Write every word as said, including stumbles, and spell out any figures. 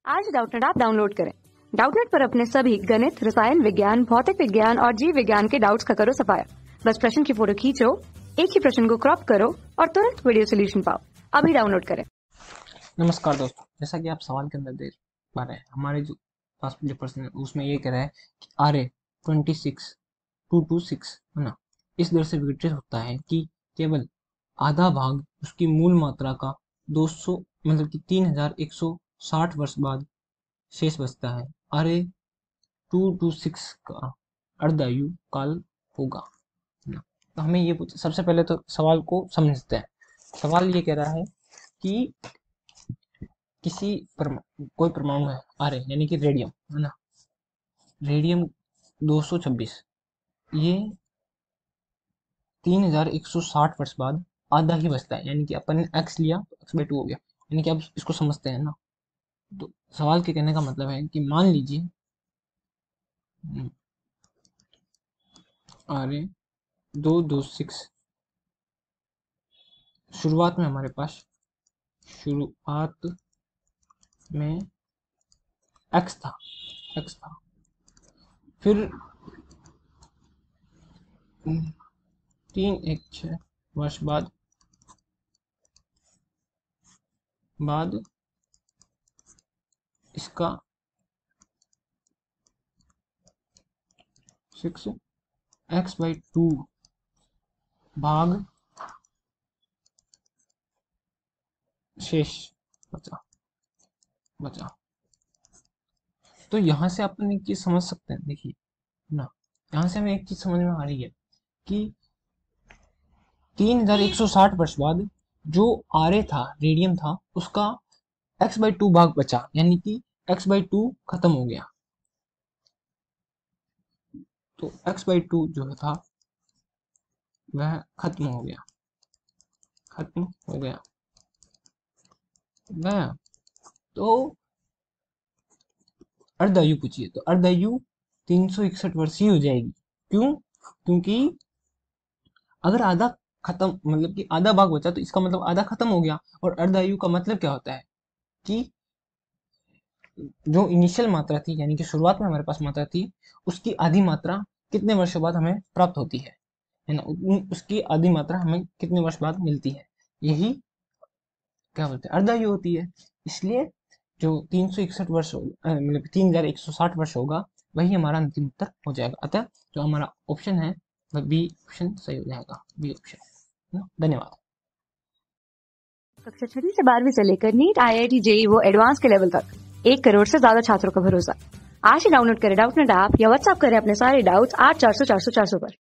आज Doubtnut app download करें। Doubtnut पर अपने सभी गणित, रसायन विज्ञान, भौतिक विज्ञान और जीव विज्ञान के डाउट्स का करो सफाया। बस प्रश्न की फोटो खींचो, एक ही प्रश्न को क्रॉप करो और तुरंत वीडियो सोल्यूशन पाओ। अभी डाउनलोड करें। नमस्कार दोस्तों, जैसा कि आप सवाल के अंदर देख पा रहे हैं, हमारे जो पास जो प्रश्न है उसमें ये कह रहा है कि R A twenty six two two six है ना, इस दर से विघटित होता है कि केवल आधा भाग उसकी मूल मात्रा का दो सौ मतलब कि तीन हजार एक सौ साठ वर्ष बाद शेष बचता है। R A two two six का अर्धायु काल होगा ना। तो हमें ये पूछ सबसे पहले तो सवाल को समझते हैं। सवाल ये कह रहा है कि किसी परमा, कोई परमाणु है आर ए यानी कि रेडियम है ना, रेडियम दो सौ छब्बीस, ये तीन हजार एक सौ साठ वर्ष बाद आधा ही बचता है, यानी कि अपन ने एक्स लिया तो एक्स बाई टू हो गया। यानी कि आप इसको समझते हैं ना। तो सवाल के कहने का मतलब है कि मान लीजिए आर ए दो दो सिक्स, शुरुआत में हमारे पास शुरुआत में एक्स था एक्स था फिर तीन एक छः वर्ष बाद बाद इसका सिक्स एक्स बाई टू भाग शेष बचा बचा तो यहाँ से अपन एक चीज समझ सकते हैं। देखिए ना, यहाँ से हमें एक चीज समझ में आ रही है कि तीन हजार एक सौ साठ वर्ष बाद जो आर ए था, रेडियम था, उसका एक्स बाई टू भाग बचा, यानी कि एक्स बाई टू खत्म हो गया। तो एक्स बाई टू जो था वह खत्म हो गया खत्म हो गया वह तो अर्धायु पूछिए तो अर्धायु तीन सौ इकसठ वर्ष ही हो जाएगी। क्यों? क्योंकि अगर आधा खत्म मतलब कि आधा भाग बचा तो इसका मतलब आधा खत्म हो गया। और अर्धायु का मतलब क्या होता है कि जो इनिशियल मात्रा थी, यानी कि शुरुआत में हमारे पास मात्रा थी, उसकी आधी मात्रा कितने वर्षों बाद हमें प्राप्त होती है है ना, उसकी आधी मात्रा हमें कितने वर्ष बाद मिलती है, यही क्या बोलते हैं अर्धायु होती है। इसलिए जो तीन सौ इकसठ वर्ष मतलब तीन हजार एक सौ साठ वर्ष होगा वही हमारा अंतिम उत्तर हो जाएगा। अतः जो हमारा ऑप्शन है वह बी ऑप्शन सही हो जाएगा, बी ऑप्शन। धन्यवाद। कक्षा छठी से बारहवीं से लेकर NEET, I I T, JEE वो एडवांस के लेवल तक एक करोड़ से ज्यादा छात्रों का भरोसा। आज ही डाउनलोड करें डाउटनेट ऐप या व्हाट्सएप करें अपने सारे डाउट्स आठ चार सौ चार सौ चार सौ पर।